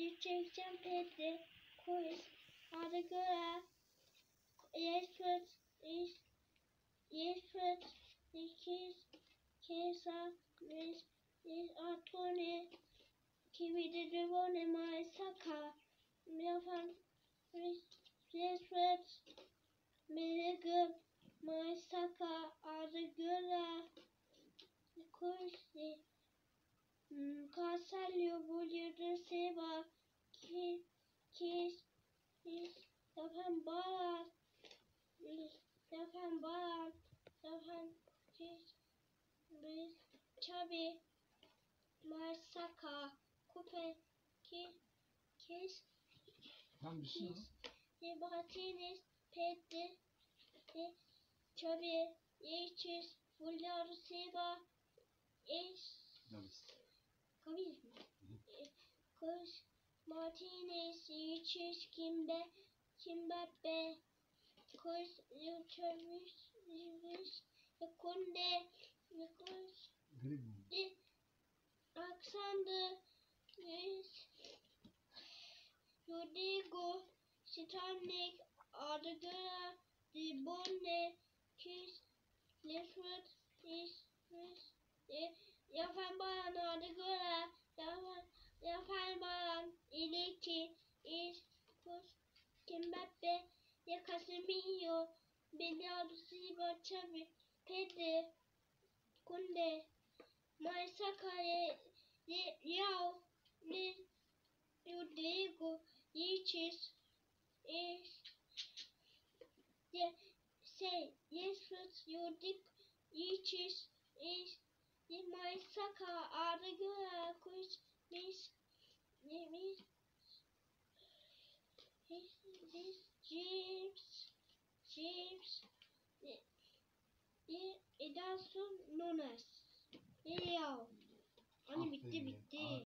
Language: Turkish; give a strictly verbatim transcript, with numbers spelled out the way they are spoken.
çekeceğim pedi. Koyuz. Adı göre. Yesfet. Yesfet. İkiz. Kesa. Res. Res. Atone. Kivide devone mai saka. Milafan. Res. Yesfet. Melege. Mai saka. Adı göre. Koyuz. Kasalyo buluyordu seba ki kis kis yapan balat yapan balat yapan kis biz çabi masaka kupe ki kis Tam bir şey kis yebatiniz pedi çabi yeçiz buluyordu seba es Kabiz mi? Kız Martinez içiş kimbe kimbe kız yutmuş yutmuş yakunde yakuş de aksandı yüz yudigo sitanik adıgıra dibonne kis lefrut is is yapan bayan adıgıra yapan yapan bayan iliki is kus kimbe ya Casemiro Bernardo Silva Xavi Pedri Kunde Maisaka ye Yao ne Rodrigo Yichis is ye say yes first Yodik Yichis is ye Maisaka Adagura Kuis this this this James James Ederson Nunes. Ya. Hani bitti bitti.